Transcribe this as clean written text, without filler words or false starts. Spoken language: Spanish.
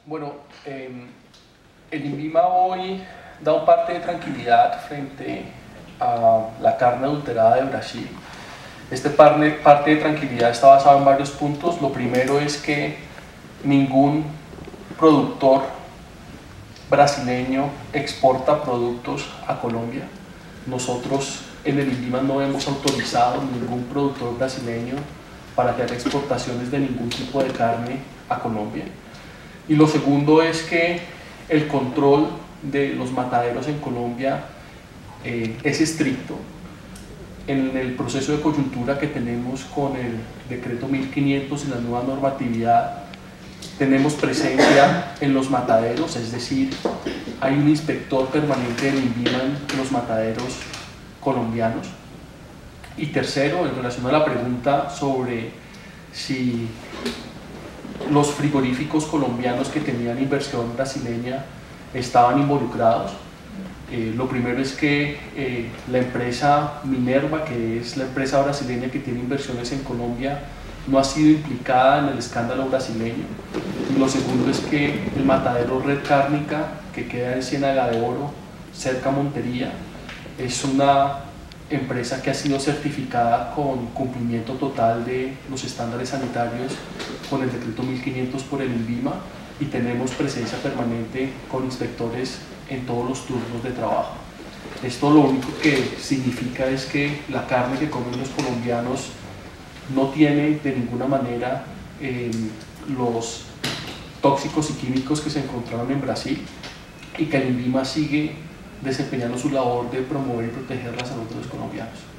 Bueno, el INVIMA hoy da un parte de tranquilidad frente a la carne adulterada de Brasil. Este parte de tranquilidad está basado en varios puntos. Lo primero es que ningún productor brasileño exporta productos a Colombia. Nosotros en el INVIMA no hemos autorizado ningún productor brasileño para que haga exportaciones de ningún tipo de carne a Colombia. Y lo segundo es que el control de los mataderos en Colombia es estricto. En el proceso de coyuntura que tenemos con el decreto 1500 y la nueva normatividad, tenemos presencia en los mataderos, es decir, hay un inspector permanente del INVIMA en los mataderos colombianos. Y tercero, en relación a la pregunta sobre si los frigoríficos colombianos que tenían inversión brasileña estaban involucrados, lo primero es que la empresa Minerva, que es la empresa brasileña que tiene inversiones en Colombia, no ha sido implicada en el escándalo brasileño. Y lo segundo es que el matadero Red Cárnica, que queda en Ciénaga de Oro, cerca a Montería, es una empresa que ha sido certificada con cumplimiento total de los estándares sanitarios con el decreto 1500 por el INVIMA, y tenemos presencia permanente con inspectores en todos los turnos de trabajo. Esto lo único que significa es que la carne que comen los colombianos no tiene de ninguna manera los tóxicos y químicos que se encontraron en Brasil, y que el INVIMA sigue desempeñando su labor de promover y proteger la salud de los colombianos.